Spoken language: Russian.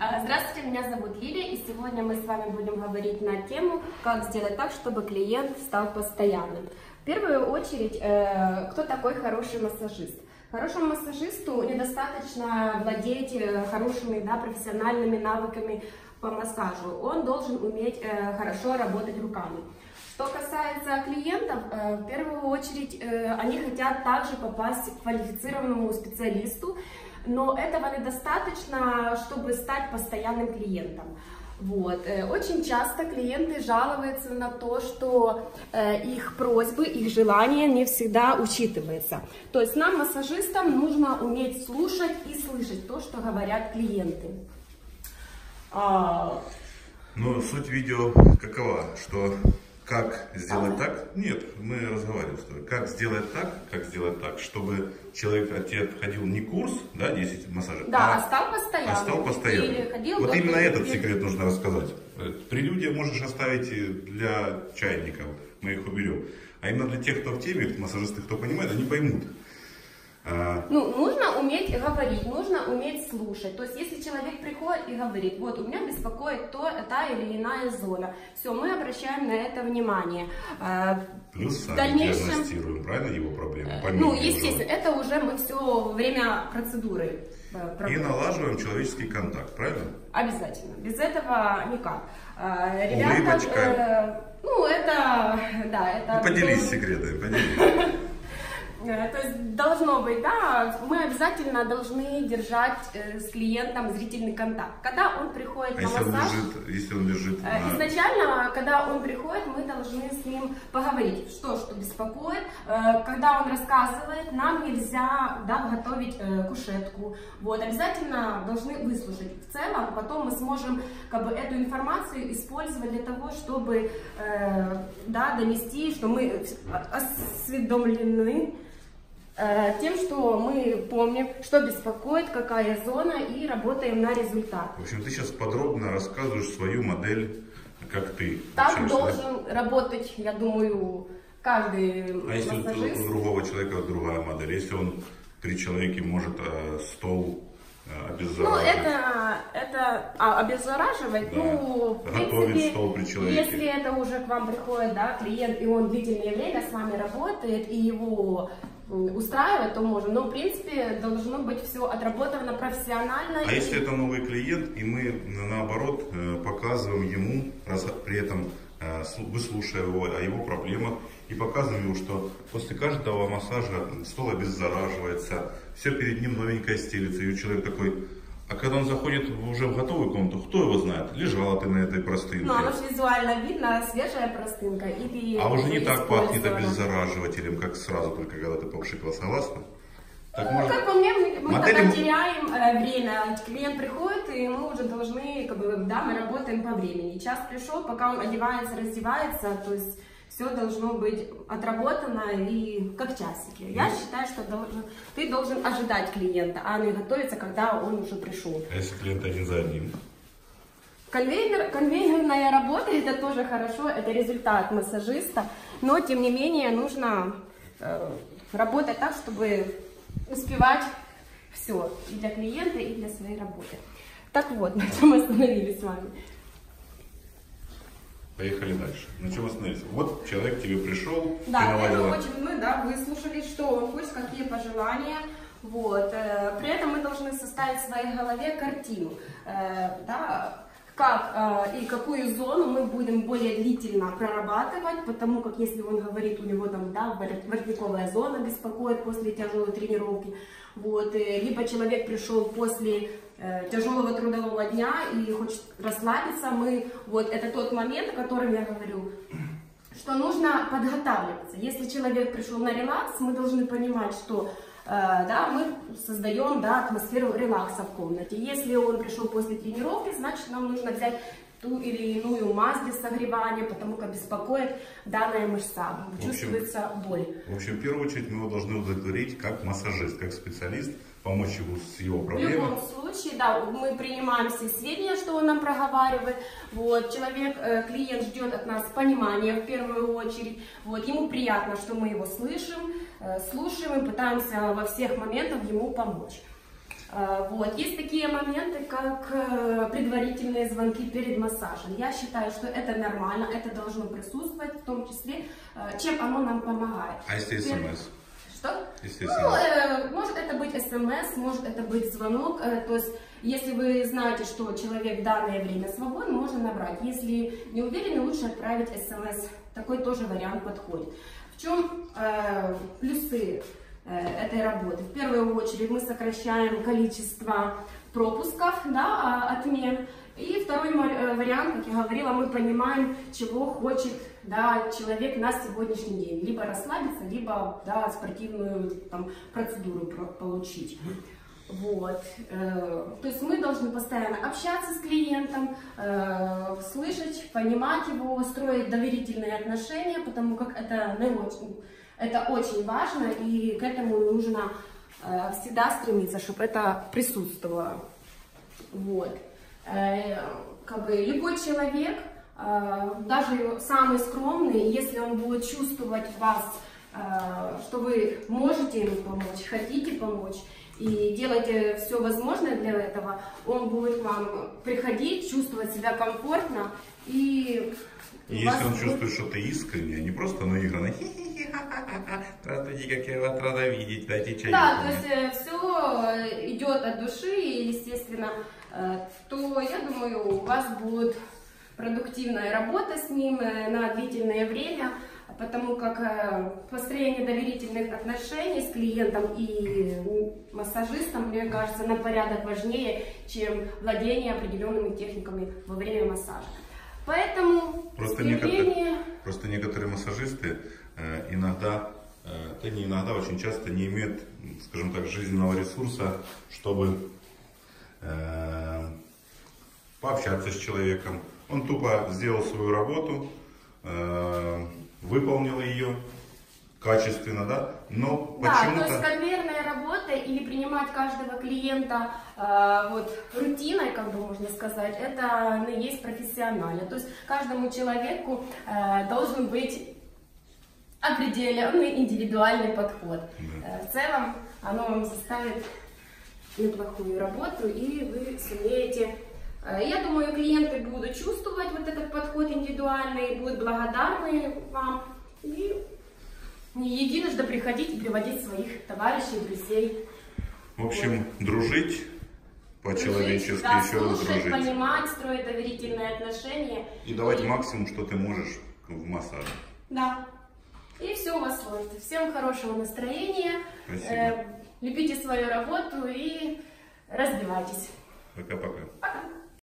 Здравствуйте, меня зовут Лилия, и сегодня мы с вами будем говорить на тему, как сделать так, чтобы клиент стал постоянным. В первую очередь, кто такой хороший массажист? Хорошему массажисту недостаточно владеть хорошими, профессиональными навыками по массажу. Он должен уметь хорошо работать руками. Что касается клиентов, в первую очередь они хотят также попасть к квалифицированному специалисту, но этого недостаточно, чтобы стать постоянным клиентом. Очень часто клиенты жалуются на то, что их просьбы, их желания не всегда учитываются. То есть нам, массажистам, нужно уметь слушать и слышать то, что говорят клиенты. Но суть видео какова? Что как сделать так? Нет, мы разговариваем с тобой. Как сделать так, чтобы человек отходил не курс, 10 массажей, стал постоянным. Стал постоянным. Вот именно этот секрет нужно рассказать. Прелюдия можешь оставить для чайников, мы их уберем. А именно для тех, кто в теме, массажисты, кто понимает, они поймут. Нужно уметь говорить, нужно уметь слушать. То есть, если человек приходит и говорит, вот у меня беспокоит та или иная зона, все, мы обращаем на это внимание. Плюс сами диагностируем, правильно, его проблемы? Естественно, это уже мы все время процедуры. И налаживаем человеческий контакт, правильно? Обязательно. Без этого никак. Улыбочка. Это... Поделись секретами, поделись. То есть должно быть, мы обязательно должны держать с клиентом зрительный контакт. Когда он приходит на массаж, если он лежит изначально, когда он приходит, мы должны с ним поговорить, что беспокоит. Когда он рассказывает, нам нельзя готовить кушетку. Обязательно должны выслушать. В целом, потом мы сможем эту информацию использовать для того, чтобы донести, что мы осведомлены тем, что мы помним, что беспокоит, какая зона, и работаем на результат. В общем, ты сейчас подробно рассказываешь свою модель, как ты. Так должен работать, я думаю, каждый массажист. А если у другого человека другая модель? Если он при человеке может стол обеззараживать? Это обеззараживать, в принципе, стол при человеке. Если это уже к вам приходит клиент, и он длительное время с вами работает, и его устраивает, то можно. Но, в принципе, должно быть все отработано профессионально. А если это новый клиент, и мы, наоборот, показываем ему, при этом выслушивая его о его проблемах, и показываем ему, что после каждого массажа стол обеззараживается, все перед ним новенькое стелится, и человек такой... А когда он заходит уже в готовую комнату, кто его знает? Лежала ты на этой простынке. Оно же визуально видно, свежая простынка. А уже не так пахнет обеззараживателем, как сразу, только когда ты попшикала, согласна? Как по мне, мы когда теряем время, клиент приходит, и мы уже должны, мы работаем по времени. Час пришел, пока он одевается, раздевается, то есть все должно быть отработано и как часики. Я считаю, что ты должен ожидать клиента, а не готовиться, когда он уже пришел. А если клиент один за одним? Конвейерная работа, это тоже хорошо, это результат массажиста, но тем не менее нужно работать так, чтобы успевать все и для клиента, и для своей работы. Так вот, на чем мы остановились с вами. Поехали дальше. На чем остановились? Вот человек к тебе пришел. Мы выслушали, что он хочет, какие пожелания. При этом мы должны составить в своей голове картину, как и какую зону мы будем более длительно прорабатывать, потому как если он говорит, у него воротниковая зона беспокоит после тяжелой тренировки, либо человек пришел после тяжелого трудового дня и хочет расслабиться, это тот момент, о котором я говорю, что нужно подготавливаться. Если человек пришел на релакс, мы должны понимать, что мы создаем атмосферу релакса в комнате. Если он пришел после тренировки, значит нам нужно взять ту или иную мазь для согревания, потому как беспокоит данная мышца, чувствуется боль. В общем, в первую очередь мы его должны удовлетворить как массажист, как специалист, помочь ему с его проблемой. В любом случае, мы принимаем все сведения, что он нам проговаривает. Клиент ждет от нас понимания в первую очередь. Ему приятно, что мы его слышим, слушаем и пытаемся во всех моментах ему помочь. Вот. Есть такие моменты, как предварительные звонки перед массажем. Я считаю, что это нормально, это должно присутствовать, в том числе, чем оно нам помогает. А если СМС? Что? Если Ну, может это быть СМС, может это быть звонок. То есть, если вы знаете, что человек в данное время свободен, можно набрать. Если не уверены, лучше отправить СМС. Такой тоже вариант подходит. В чем плюсы этой работы? В первую очередь мы сокращаем количество пропусков, да, отмен. И второй вариант, как я говорила, мы понимаем, чего хочет, да, человек на сегодняшний день. Либо расслабиться, либо, да, спортивную там процедуру получить. Вот. То есть мы должны постоянно общаться с клиентом, слышать, понимать его, строить доверительные отношения, потому как это очень важно, и к этому нужно всегда стремиться, чтобы это присутствовало. Вот. Как бы любой человек, даже самый скромный, если он будет чувствовать в вас, что вы можете ему помочь, хотите помочь, и делаете все возможное для этого, он будет к вам приходить, чувствовать себя комфортно. И если он чувствует, что ты искренне, а не просто наигранно, здравствуйте, как я вас рада видеть, дайте чай. Да, то есть все идет от души, и, естественно, то, я думаю, у вас будет продуктивная работа с ним на длительное время, потому как построение доверительных отношений с клиентом и массажистом, мне кажется, на порядок важнее, чем владение определенными техниками во время массажа. Поэтому просто некоторые массажисты иногда, да не иногда, очень часто не имеют, скажем так, жизненного ресурса, чтобы пообщаться с человеком. Он тупо сделал свою работу, выполнил ее качественно, да, но почему-то... Да, то есть конвейерная работа или принимать каждого клиента вот рутиной, как бы можно сказать, это не есть профессионально. То есть каждому человеку должен быть определенный индивидуальный подход. Да. В целом оно вам заставит неплохую работу, и вы сумеете... Я думаю, клиенты будут чувствовать вот этот подход индивидуальный, будут благодарны вам. И не единожды приходить и приводить своих товарищей, друзей. В общем, вот. Дружить по-человечески, да, еще раз слушать, дружить. Понимать, строить доверительные отношения. И давать максимум, что ты можешь в массаже. Да. И все у вас сложится. Всем хорошего настроения. Спасибо. Любите свою работу и развивайтесь. Пока-пока. Пока.